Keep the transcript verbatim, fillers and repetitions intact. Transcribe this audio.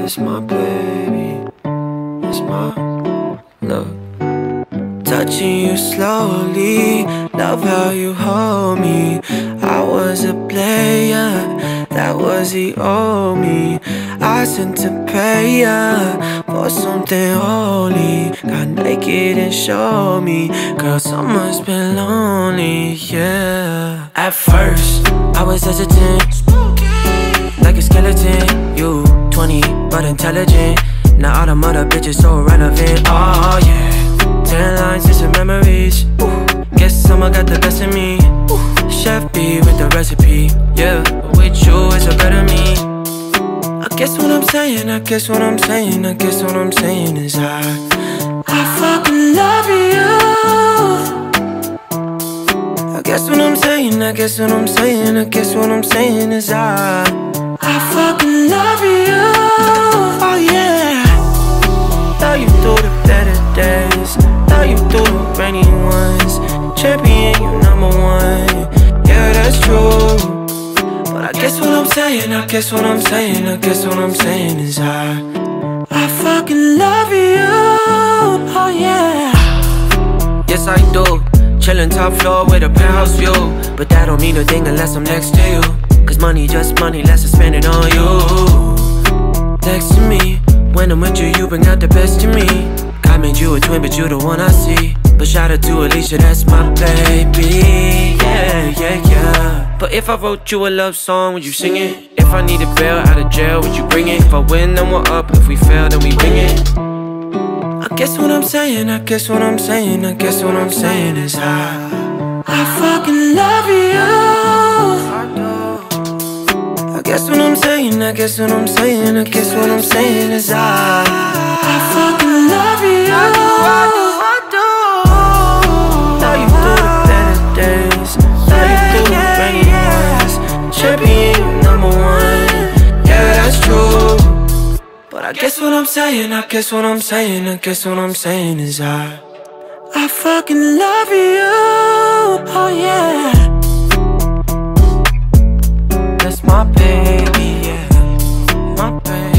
It's my baby, it's my love. Touching you slowly, love how you hold me. I was a player, that was the old me. I sent to pay ya for something holy. Got naked and showed me, girl, summer's been lonely, yeah. At first, I was hesitant, like a skeleton. You twenty, but intelligent. Now all them other bitches so irrelevant, oh yeah. Ten lines into memories. Ooh. Guess someone got the best of me. Ooh. Chef B with the recipe. Yeah, but with you it's a better me. I guess what I'm saying, I guess what I'm saying, I guess what I'm saying is I I fucking love you. I guess what I'm saying, I guess what I'm saying, I guess what I'm saying is I I fucking love you. Oh yeah. Love you through the better days, love you through the rainy ones. Champion, you number one, yeah, that's true. But I guess what I'm saying, I guess what I'm saying, I guess what I'm saying is I I fucking love you, oh yeah. Yes I do, chillin' top floor with a penthouse view. But that don't mean a thing unless I'm next to you. Cause money just money, let's spend it on you. Next to me, when I'm with you, you bring out the best in me. God made you a twin, but you the one I see. But shout out to Alicia, that's my baby. Yeah, yeah, yeah. But if I wrote you a love song, would you sing it? If I need a bail out of jail, would you bring it? If I win, then we're up. If we fail, then we wing it. I guess what I'm saying, I guess what I'm saying, I guess what I'm saying is I I fucking love you. I guess what I'm saying, I guess what I'm saying, I guess what I'm saying is I I fucking love you. I do, I do, I do. Love you through the better days, love you through the rainy ones. Champion, you number one, yeah, that's true. But I guess what I'm saying, I guess what I'm saying, I guess what I'm saying is I I fucking love you, oh yeah. That's my baby, yeah, my baby.